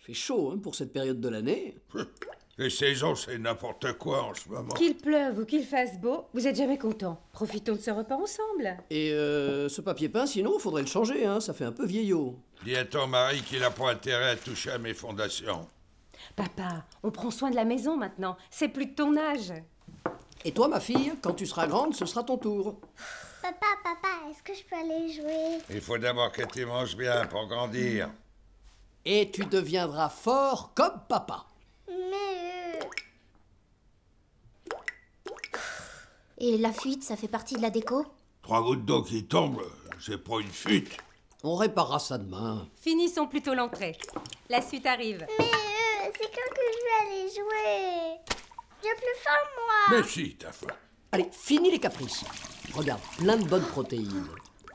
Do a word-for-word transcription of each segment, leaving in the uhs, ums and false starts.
Fait chaud hein, pour cette période de l'année. Les saisons, c'est n'importe quoi en ce moment. Qu'il pleuve ou qu'il fasse beau, vous êtes jamais contents. Profitons de ce repas ensemble. Et euh, ce papier peint, sinon, faudrait le changer, hein, ça fait un peu vieillot. Dis à ton mari qu'il n'a pas intérêt à toucher à mes fondations. Papa, on prend soin de la maison maintenant. C'est plus de ton âge. Et toi, ma fille, quand tu seras grande, ce sera ton tour. Papa, papa, est-ce que je peux aller jouer? Il faut d'abord que tu manges bien pour grandir. Et tu deviendras fort comme papa. Mais... Euh... Et la fuite, ça fait partie de la déco? Trois gouttes d'eau qui tombent, c'est pas une fuite. On réparera ça demain. Finissons plutôt l'entrée. La suite arrive. Mais euh, c'est quand que je vais aller jouer? J'ai plus faim, moi. Mais si, t'as faim. Allez, finis les caprices. Regarde, plein de bonnes protéines.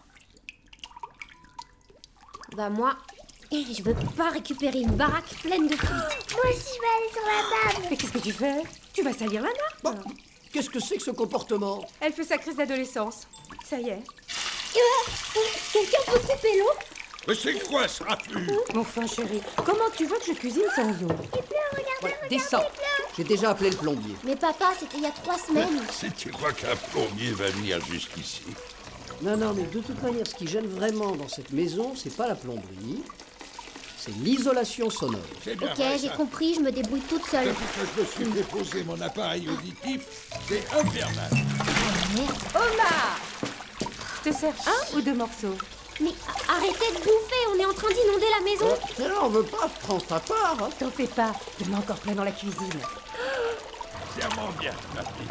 Bah moi, je veux pas récupérer une baraque pleine de fuites. Moi aussi, je vais aller sur la table. Mais qu'est-ce que tu fais? Tu vas salir la nappe. Bon, qu'est-ce que c'est que ce comportement? Elle fait sa crise d'adolescence. Ça y est. Euh, Quelqu'un peut couper l'eau? Mais c'est quoi ce raffut? Enfin, chérie, comment tu veux que je cuisine sans eau? Il pleut, regardez, Voilà, regardez, descends. il pleut. J'ai déjà appelé le plombier. Mais papa, c'était il y a trois semaines. Si tu crois qu'un plombier va venir jusqu'ici. Non, non, mais de toute manière, ce qui gêne vraiment dans cette maison, c'est pas la plomberie, c'est l'isolation sonore. C'est bien Ok, vrai, j'ai ça. compris, je me débrouille toute seule. Depuis que je me suis déposé mon appareil auditif, c'est infernal. Omar! Je te sers un ou deux morceaux? Mais arrêtez de bouffer, on est en train d'inonder la maison. Mais là, on veut pas prendre ta part. Hein. T'en fais pas, il y en a encore plein dans la cuisine. Serre-moi bien, ma fille.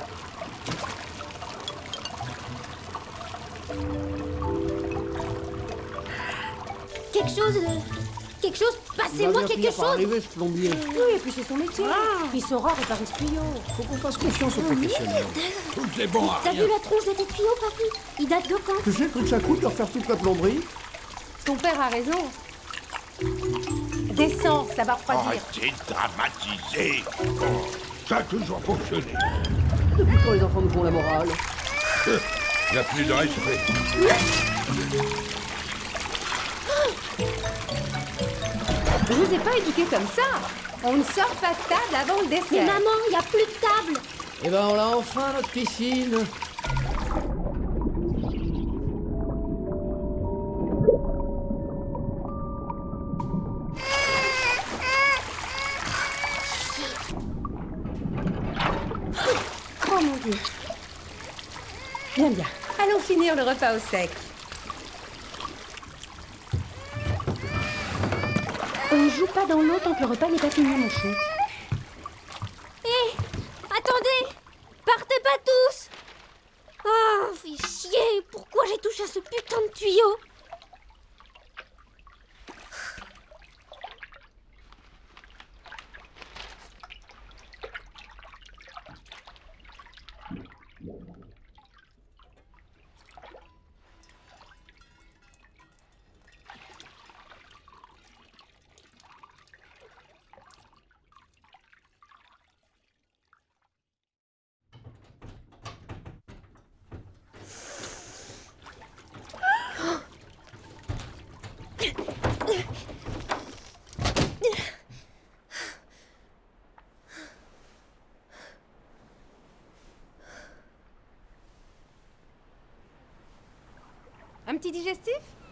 Quelque chose... euh, Quelque chose, Il va passez-moi bien quelque finir par chose. arriver, ce plombier. Oui, et puis c'est son métier. Il saura réparer ce tuyau. Faut qu'on fasse confiance aux professionnels. Tout est bon à T'as rien. vu la tronche de tes tuyaux, papy? Il date de quand? Tu sais que ça coûte de refaire toute la plomberie? Ton père a raison. Descends, ça va refroidir. Arrêtez de dramatiser. Oh, ça a toujours fonctionné. Depuis quand les enfants nous font la morale? Il n'y a plus de respect. Je vous ai pas éduqué comme ça. On ne sort pas de table avant le Mais dessert. maman, il y a plus de table. Eh ben, on l'a enfin, notre piscine. Oh mon Dieu. Bien, bien. Allons finir le repas au sec. On ne joue pas dans l'eau tant que le repas n'est pas fini, mon chou. Hé, attendez. Partez pas tous. Oh, fais chier. Pourquoi j'ai touché à ce putain de tuyau? Un petit digestif?